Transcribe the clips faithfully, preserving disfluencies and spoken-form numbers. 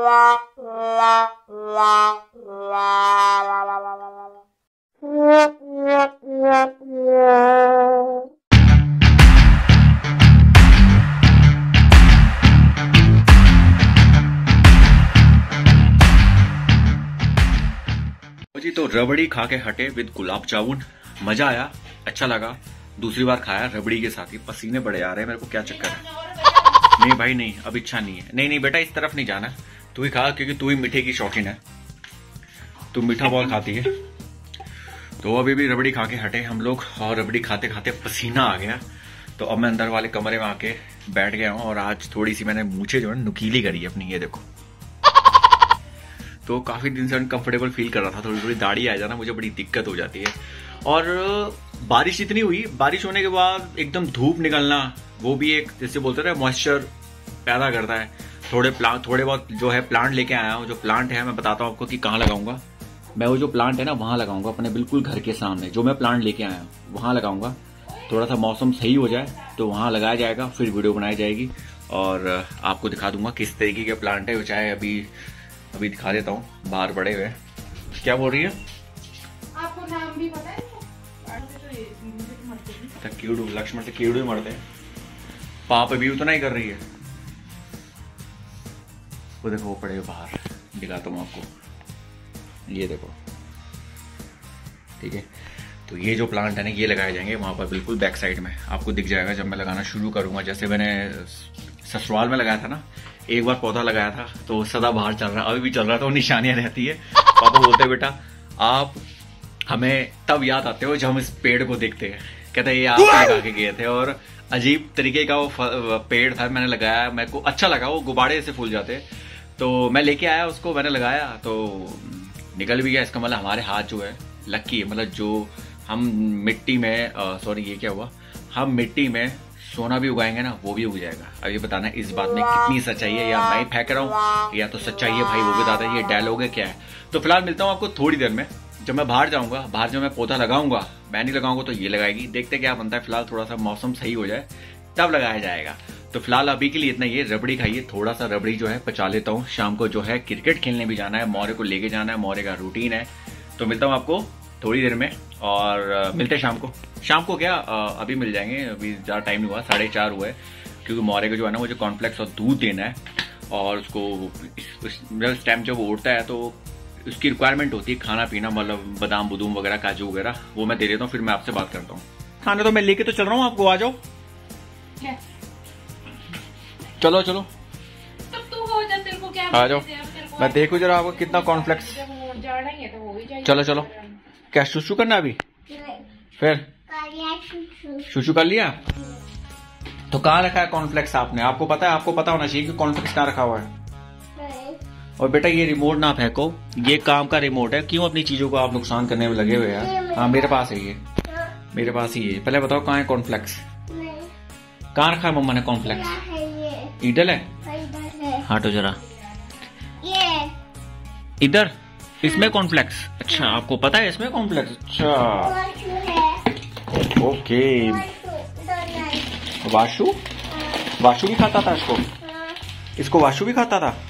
जी तो रबड़ी खा के हटे विद गुलाब जामुन, मजा आया, अच्छा लगा। दूसरी बार खाया रबड़ी के साथ ही, पसीने बड़े आ रहे हैं मेरे को, क्या चक्कर है? नहीं भाई नहीं, अब इच्छा नहीं है। नहीं नहीं बेटा इस तरफ नहीं जाना, तू ही खा क्योंकि तू ही मीठे की शौकीन है, तू मीठा बहुत खाती है। तो अभी भी रबड़ी खा के हटे हम लोग और रबड़ी खाते खाते पसीना आ गया, तो अब मैं अंदर वाले कमरे में आके बैठ गया हूँ और आज थोड़ी सी मैंने मूछें जो है नुकीली करी है अपनी, ये देखो। तो काफी दिन से अनकंफर्टेबल फील कर रहा था, थोड़ी थोड़ी दाढ़ी आ जाना मुझे बड़ी दिक्कत हो जाती है। और बारिश इतनी हुई, बारिश होने के बाद एकदम धूप निकलना, वो भी एक जैसे बोलते रहे मॉइस्चर पैदा करता है। थोड़े प्लांट थोड़े बहुत जो है प्लांट लेके आया हूँ, जो प्लांट है मैं बताता हूँ आपको कि कहाँ लगाऊंगा। मैं वो जो प्लांट है ना वहां लगाऊंगा, अपने बिल्कुल घर के सामने जो मैं प्लांट लेके आया हूँ वहां लगाऊंगा। थोड़ा सा मौसम सही हो जाए तो वहां लगाया जाएगा, फिर वीडियो बनाई जाएगी और आपको दिखा दूंगा किस तरीके के प्लांट है। चाहे अभी अभी दिखा देता हूँ, बाहर बड़े हुए। क्या बोल रही है? आपको नाम भी पता है? कीड़ू, लक्ष्मण से कीड़ू ही मरते हैं। पाप अभी उतना ही कर रही है, वो देखो वो पड़े हुए बाहर, दिखाता हूँ आपको, ये देखो। ठीक है, तो ये जो प्लांट है ना ये लगाए जाएंगे वहां पर बिल्कुल बैक साइड में, आपको दिख जाएगा जब मैं लगाना शुरू करूंगा। जैसे मैंने ससुराल में लगाया था ना, एक बार पौधा लगाया था तो सदा बाहर चल रहा, अभी भी चल रहा था, वो निशानियां रहती है। पापा बोलते हैं बेटा आप हमें तब याद आते हो जब हम इस पेड़ को देखते हैं। कहते हैं ये आप लगा के गए थे, और अजीब तरीके का वो पेड़ था, मैंने लगाया, मेरे को अच्छा लगा, वो गुब्बारे से फूल जाते, तो मैं लेके आया उसको, मैंने लगाया तो निकल भी गया। इसका मतलब हमारे हाथ जो है लकी है, मतलब जो हम मिट्टी में, सॉरी ये क्या हुआ, हम मिट्टी में सोना भी उगाएंगे ना वो भी उग जाएगा। अब ये बताना इस बात में कितनी सच्चाई है, या मैं फेंक रहा हूँ या तो सच्चाई है भाई, वो बताता है। ये डायलॉग है क्या है? तो फिलहाल मिलता हूँ आपको थोड़ी देर में, जब मैं बाहर जाऊंगा। बाहर जब मैं पौधा लगाऊंगा, मैं नहीं लगाऊंगा तो ये लगाएगी, देखते क्या बनता है। फिलहाल थोड़ा सा मौसम सही हो जाए तब लगाया जाएगा। तो फिलहाल अभी के लिए इतना, ये रबड़ी खाइए, थोड़ा सा रबड़ी जो है पचा लेता हूँ। शाम को जो है क्रिकेट खेलने भी जाना है, मोरे को लेके जाना है, मोरे का रूटीन है। तो मिलता हूँ आपको थोड़ी देर में, और मिलते हैं शाम को। शाम को क्या अभी मिल जाएंगे, अभी ज्यादा टाइम नहीं हुआ, साढ़े चार हुए, क्योंकि मोरे को जो है ना मुझे कॉर्नफ्लेक्स और दूध देना है, और उसको इस टाइम जब वो उठता है तो उसकी रिक्वायरमेंट होती है खाना पीना, मतलब बादाम बुदूम वगैरह, काजू वगैरह, वो मैं दे देता हूँ। फिर मैं आपसे बात करता हूँ। खाने तो मैं लेके तो चल रहा हूँ आपको, आ जाओ। चलो चलो तब तू हो जा, तेरे को क्या आ जाओ, मैं देखू जरा आपको कितना कॉर्नफ्लेक्स। चलो चलो, क्या शुशु करना अभी? फिर शुशु कर लिया? तो कहाँ रखा है कॉर्नफ्लेक्स आपने? आपको पता है, आपको पता होना चाहिए कि कॉर्नफ्लेक्स कहाँ रखा हुआ है। और बेटा ये रिमोट ना फेंको, ये काम का रिमोट है, क्यों अपनी चीजों को आप नुकसान करने में लगे हुए यार। हाँ मेरे पास है ये, मेरे पास ही है। पहले बताओ कहाँ है कॉर्नफ्लेक्स? कहाँ रखा है मम्मा ने कॉर्नफ्लेक्स? इधर है, हटो जरा, इधर इसमें कॉर्नफ्लेक्स। अच्छा आपको पता है इसमें कॉर्नफ्लेक्स? अच्छा ओके। वाशु, वाशु भी खाता था इसको? इसको वाशु भी खाता था?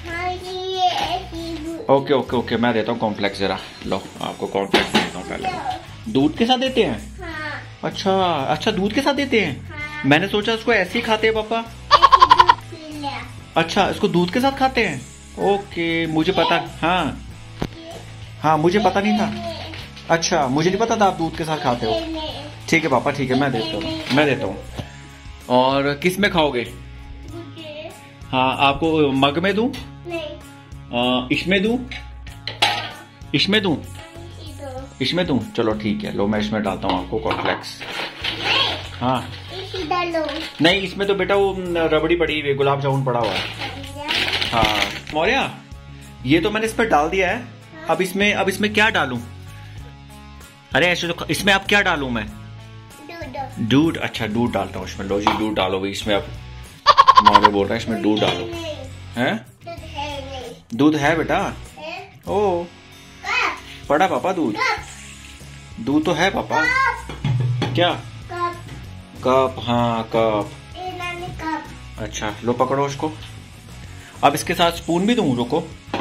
ओके ओके ओके, मैं देता हूँ कॉर्नफ्लेक्स जरा, लो आपको कॉर्नफ्लेक्स देता हूँ। पहले दूध के साथ देते हैं? अच्छा अच्छा, दूध के साथ देते हैं। मैंने सोचा उसको ऐसे ही खाते हैं पापा। अच्छा इसको दूध के साथ खाते हैं, ओके मुझे पता, हाँ हाँ मुझे पता नहीं था। अच्छा मुझे नहीं पता था आप दूध के साथ खाते हो। ठीक है पापा ठीक है, मैं देता हूँ, मैं देता हूँ। और किस में खाओगे? हाँ आपको मग में दूं? इसमें दूं? इसमें दूं? इसमें दूं? चलो ठीक है, लो मैं इसमें डालता हूँ आपको कॉर्नफ्लेक्स। हाँ नहीं, इसमें तो बेटा वो रबड़ी पड़ी हुई, गुलाब जामुन पड़ा हुआ है। हाँ मौर्या, ये तो मैंने इस पर डाल दिया है। अब इसमें अब इसमें क्या डालूं? अरे ऐसे तो इसमें अब क्या डालूं मैं? दूध। अच्छा दूध डालता हूँ इसमें, लो जी दूध डालो भाई इसमें। अब मौर्य बोल रहा है इसमें दूध डालो। हैं? दूध है बेटा? ओ पड़ा पापा दूध? दूध तो है पापा। क्या? कप, हाँ कप। अच्छा लो पकड़ो उसको। अब इसके साथ स्पून भी दूं? रुको,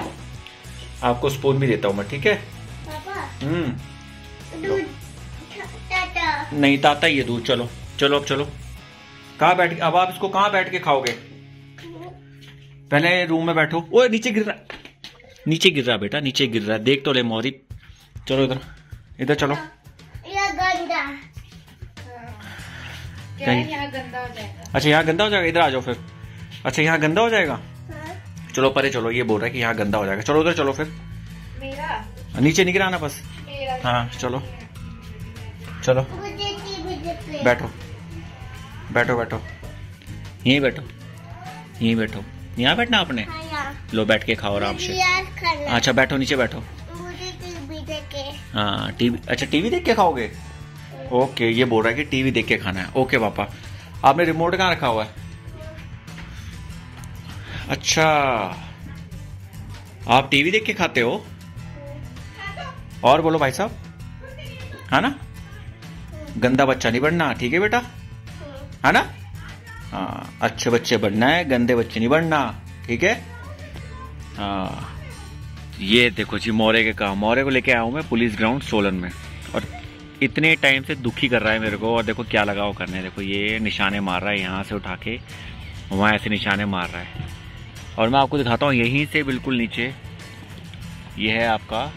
आपको स्पून भी देता हूँ मैं, ठीक है? पापा हम्म दूध ताता नहीं ताता ये दूध। चलो चलो अब चलो। कहाँ बैठ के अब आप इसको कहाँ बैठ के खाओगे? पहले रूम में बैठो। ओए नीचे गिर रहा, नीचे गिर रहा बेटा, नीचे गिर रहा है, देख तो ले मौरी। चलो इधर इधर चलो। ये गंदा क्या है, यहाँ गंदा हो जाएगा। अच्छा यहाँ गंदा हो जाएगा, इधर आ जाओ फिर। अच्छा यहाँ गंदा हो जाएगा, चलो परे चलो। ये बोल रहा है कि यहाँ गंदा हो जाएगा, चलो उधर चलो फिर। मेरा नीचे नहीं गिराना बस। मेरा हाँ चलो चलो मुझे टीवी देखे बैठो बैठो बैठो यहीं बैठो यहीं बैठो। यहाँ बैठना आपने। खाया लो बैठ के खाओ आराम से। यार खाना अच्छा बैठो नीचे बैठो। मुझे टीवी देखे हाँ टीवी, अच्छा टीवी देख के खाओगे? ओके ये बोल रहा है कि टीवी देख के खाना है। ओके पापा। आपने रिमोट कहाँ रखा हुआ है? अच्छा आप टीवी देख के खाते हो? और बोलो भाई साहब, है ना? गंदा बच्चा नहीं बनना, ठीक है बेटा, है ना? हाँ अच्छे बच्चे बनना है, गंदे बच्चे नहीं बनना, ठीक है? हाँ ये देखो जी मोरे के काम। मोरे को लेके आया हूँ मैं पुलिस ग्राउंड सोलन में, और इतने टाइम से दुखी कर रहा है मेरे को। और देखो क्या लगा वो करने, देखो ये निशाने मार रहा है, यहाँ से उठा के वहाँ ऐसे निशाने मार रहा है। और मैं आपको दिखाता हूँ यहीं से बिल्कुल नीचे, ये है आपका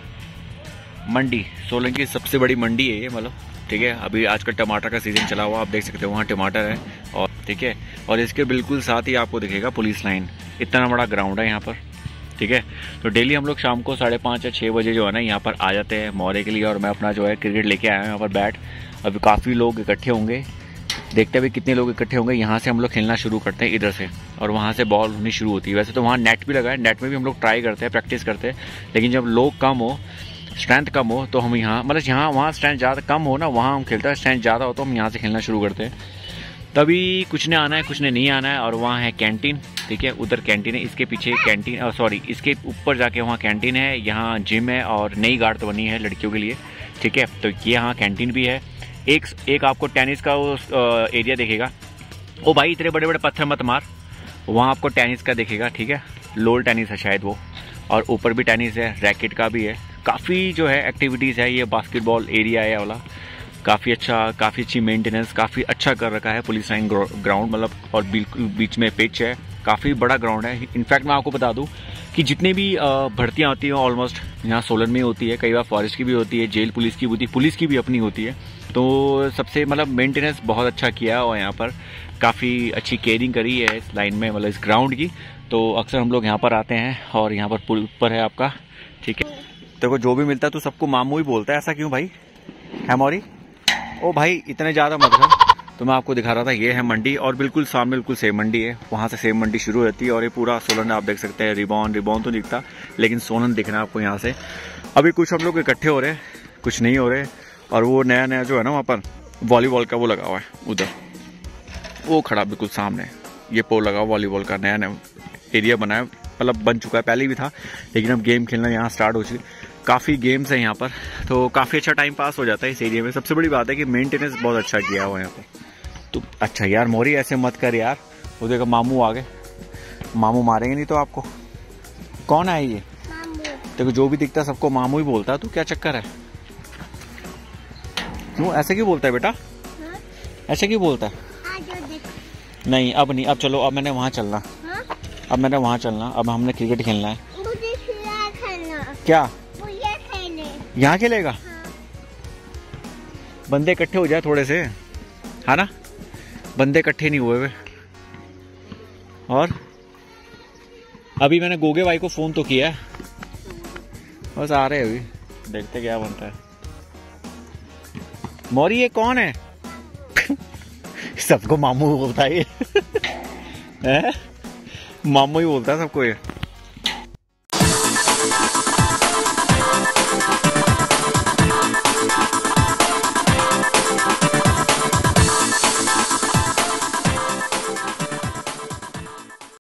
मंडी, सोलन की सबसे बड़ी मंडी है ये, मतलब ठीक है। अभी आजकल टमाटर का सीजन चला हुआ, आप देख सकते हो वहाँ टमाटर है, और ठीक है। और इसके बिल्कुल साथ ही आपको दिखेगा पुलिस लाइन। इतना बड़ा ग्राउंड है यहाँ पर, ठीक है। तो डेली हम लोग शाम को साढ़े पाँच या छः बजे जो है ना यहाँ पर आ जाते हैं मोरे के लिए, और मैं अपना जो है क्रिकेट लेके आया हूँ यहाँ पर बैट। अभी काफ़ी लोग इकट्ठे होंगे, देखते हैं कितने लोग इकट्ठे होंगे। यहाँ से हम लोग खेलना शुरू करते हैं इधर से, और वहाँ से बॉल होनी शुरू होती है। वैसे तो वहाँ नेट भी लगा है, नेट में भी हम लोग ट्राई करते हैं, प्रैक्टिस करते हैं, लेकिन जब लोग कम हो, स्ट्रेंथ कम हो, तो हम यहाँ मतलब यहाँ वहाँ स्ट्रेंथ ज़्यादा कम हो ना, वहाँ हम खेलते हैं। स्ट्रेंथ ज़्यादा हो तो हम यहाँ से खेलना शुरू करते हैं। तभी कुछ ने आना है, कुछ ने नहीं आना है। और वहाँ है कैंटीन, ठीक है, उधर कैंटीन है, इसके पीछे कैंटीन, सॉरी इसके ऊपर जाके वहाँ कैंटीन है, यहाँ जिम है, और नई गार्ड तो बनी है लड़कियों के लिए, ठीक है। तो ये यहाँ कैंटीन भी है। एक एक आपको टेनिस का वो एरिया देखेगा। ओ भाई इतने बड़े बड़े पत्थर मत मार, वहाँ आपको टेनिस का देखेगा, ठीक है, लोल टेनिस है शायद वो, और ऊपर भी टेनिस है, रैकेट का भी है। काफ़ी जो है एक्टिविटीज़ है, ये बास्केटबॉल एरिया है वाला, काफ़ी अच्छा, काफ़ी अच्छी मेंटेनेंस, काफ़ी अच्छा कर रखा है पुलिस लाइन ग्राउंड, मतलब, और बिल्कुल बीच में पिच है, काफ़ी बड़ा ग्राउंड है। इनफैक्ट मैं आपको बता दूं कि जितने भी भर्तियाँ होती हैं ऑलमोस्ट यहाँ सोलन में होती है, कई बार फॉरेस्ट की भी होती है, जेल पुलिस की भी होती है, पुलिस की भी अपनी होती है। तो सबसे मतलब मेंटेनेंस बहुत अच्छा किया है, और यहाँ पर काफ़ी अच्छी केयरिंग करी है इस लाइन में, मतलब इस ग्राउंड की। तो अक्सर हम लोग यहाँ पर आते हैं, और यहाँ पर पुल पर है आपका, ठीक है। देखो जो भी मिलता है तो सबको मामू ही बोलता है, ऐसा क्यों भाई? है मौरी? ओ भाई इतने ज़्यादा मत कर। तो मैं आपको दिखा रहा था, ये है मंडी, और बिल्कुल सामने बिल्कुल सेम मंडी है, वहाँ से सेम मंडी शुरू होती है। और ये पूरा सोलन आप देख सकते हैं, रिबॉन रिबॉन तो दिखता, लेकिन सोलन दिख रहा है आपको यहाँ से। अभी कुछ हम लोग इकट्ठे हो रहे हैं, कुछ नहीं हो रहे। और वो नया नया जो है ना वहाँ पर वॉलीबॉल का वो लगा हुआ है, उधर वो खड़ा बिल्कुल सामने, ये पोल लगा हुआ वॉलीबॉल का, नया नया एरिया बना है, मतलब बन चुका है, पहले भी था, लेकिन अब गेम खेलना यहाँ स्टार्ट हो चुकी। काफ़ी गेम्स हैं यहाँ पर, तो काफ़ी अच्छा टाइम पास हो जाता है इस एरिया में। सबसे बड़ी बात है कि मेंटेनेंस बहुत अच्छा किया हुआ है यहाँ पर। तो अच्छा यार मौरी ऐसे मत कर यार, वो देखो मामू आ गए, मामू मारेंगे नहीं तो आपको। कौन है ये? देखो जो भी दिखता है सबको मामू ही बोलता है, तू क्या चक्कर है? क्यों ऐसे क्यों बोलता है बेटा? हा? ऐसे क्यों बोलता है? नहीं अब नहीं, अब चलो, अब मैंने वहाँ चलना, हा? अब मैंने वहाँ चलना, अब हमने क्रिकेट खेलना है। मुझे खेलना। क्या यहाँ खेलेगा? हाँ। बंदे इकट्ठे हो जाए थोड़े से, है ना? बंदे इकट्ठे नहीं हुए वे। और अभी मैंने गोगे भाई को फोन तो किया है, बस आ रहे हैं, अभी देखते क्या बनता है। मौरी ये कौन है? सबको मामू बोलता है ये। मामू ही बोलता है सबको ये।